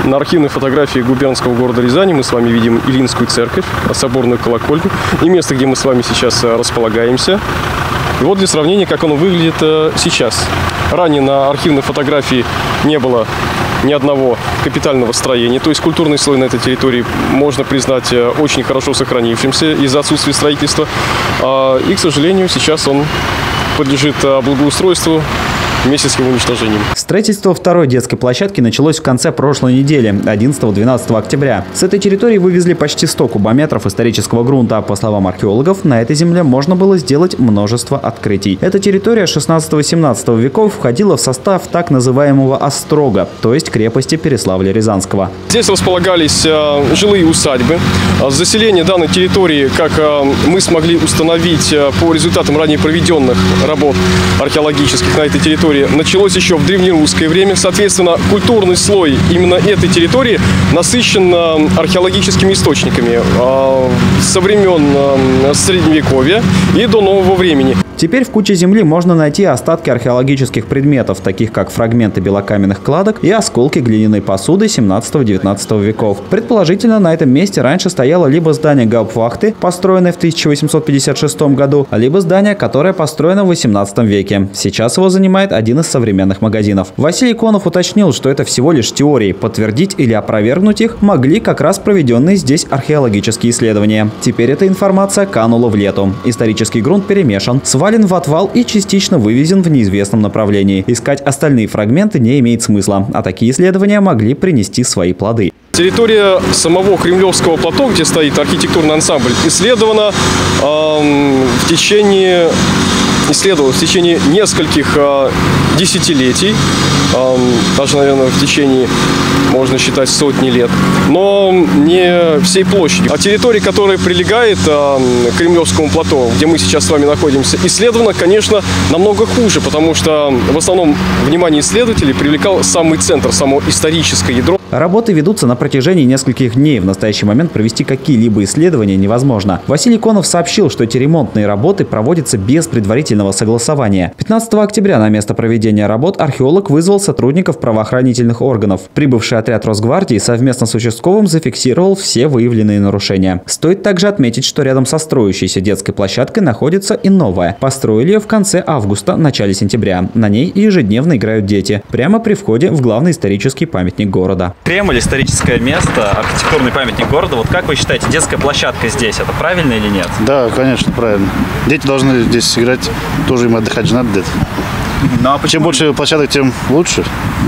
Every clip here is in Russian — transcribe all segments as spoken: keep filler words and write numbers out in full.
На архивной фотографии губернского города Рязани мы с вами видим Илинскую церковь, соборную колокольню и место, где мы с вами сейчас располагаемся. И вот для сравнения, как оно выглядит сейчас. Ранее на архивной фотографии не было ни одного капитального строения, то есть культурный слой на этой территории можно признать очень хорошо сохранившимся из-за отсутствия строительства. И, к сожалению, сейчас он подлежит благоустройству вместе с его уничтожением. Строительство второй детской площадки началось в конце прошлой недели, одиннадцатого-двенадцатого октября. С этой территории вывезли почти сто кубометров исторического грунта. По словам археологов, на этой земле можно было сделать множество открытий. Эта территория шестнадцатого-семнадцатого веков входила в состав так называемого острога, то есть крепости Переславля-Рязанского. Здесь располагались э, жилые усадьбы. Заселение данной территории, как э, мы смогли установить э, по результатам ранее проведенных работ археологических на этой территории, началось еще в древнерусское время. Соответственно, культурный слой именно этой территории насыщен археологическими источниками со времен Средневековья и до нового времени. Теперь в куче земли можно найти остатки археологических предметов, таких как фрагменты белокаменных кладок и осколки глиняной посуды семнадцатого-девятнадцатого веков. Предположительно, на этом месте раньше стояло либо здание гауптвахты, построенное в тысяча восемьсот пятьдесят шестом году, либо здание, которое построено в восемнадцатом веке. Сейчас его занимает один из современных магазинов. Василий Конов уточнил, что это всего лишь теории. Подтвердить или опровергнуть их могли как раз проведенные здесь археологические исследования. Теперь эта информация канула в лету. Исторический грунт перемешан, свален в отвал и частично вывезен в неизвестном направлении. Искать остальные фрагменты не имеет смысла, а такие исследования могли принести свои плоды. Территория самого Кремлевского плато, где стоит архитектурный ансамбль, исследована э, в течение исследовалась в течение нескольких э, десятилетий, э, даже, наверное, в течение, можно считать, сотни лет, но не всей площади. А территория, которая прилегает э, к Кремлевскому плато, где мы сейчас с вами находимся, исследована, конечно, намного хуже, потому что в основном внимание исследователей привлекал самый центр, само историческое ядро. Работы ведутся на протяжении нескольких дней. В настоящий момент провести какие-либо исследования невозможно. Василий Конов сообщил, что эти ремонтные работы проводятся без предварительного согласования. пятнадцатого октября на место проведения работ археолог вызвал сотрудников правоохранительных органов. Прибывший отряд Росгвардии совместно с участковым зафиксировал все выявленные нарушения. Стоит также отметить, что рядом со строящейся детской площадкой находится и новая. Построили ее в конце августа, начале сентября. На ней ежедневно играют дети. Прямо при входе в главный исторический памятник города. Кремль – историческое место, архитектурный памятник города. Вот как вы считаете, детская площадка здесь, это правильно или нет? Да, конечно, правильно. Дети должны здесь играть, тоже им отдыхать же надо где-то. Ну, а чем больше площадок, тем лучше.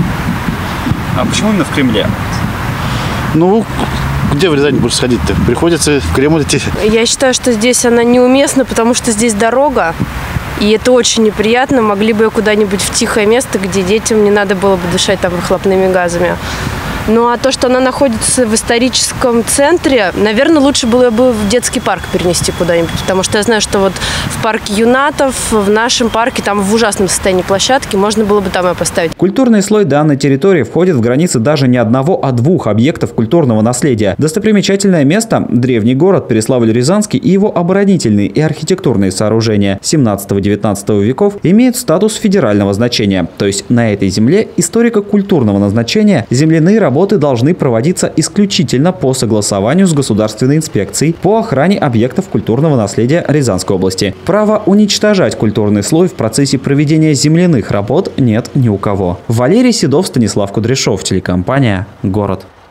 А почему именно в Кремле? Ну, где в Рязани больше сходить-то? Приходится в Кремль идти. Я считаю, что здесь она неуместна, потому что здесь дорога. И это очень неприятно. Могли бы куда-нибудь в тихое место, где детям не надо было бы дышать там выхлопными газами. Ну а то, что она находится в историческом центре, наверное, лучше было бы в детский парк перенести куда-нибудь. Потому что я знаю, что вот в парке юнатов, в нашем парке, там в ужасном состоянии площадки, можно было бы там ее поставить. Культурный слой данной территории входит в границы даже не одного, а двух объектов культурного наследия. Достопримечательное место – древний город Переславль-Рязанский и его оборонительные и архитектурные сооружения семнадцатого-девятнадцатого веков имеют статус федерального значения. То есть на этой земле историко-культурного назначения земляные работы Работы должны проводиться исключительно по согласованию с Государственной инспекцией по охране объектов культурного наследия Рязанской области. Права уничтожать культурный слой в процессе проведения земляных работ нет ни у кого. Валерий Седов, Станислав Кудряшов, телекомпания «Город».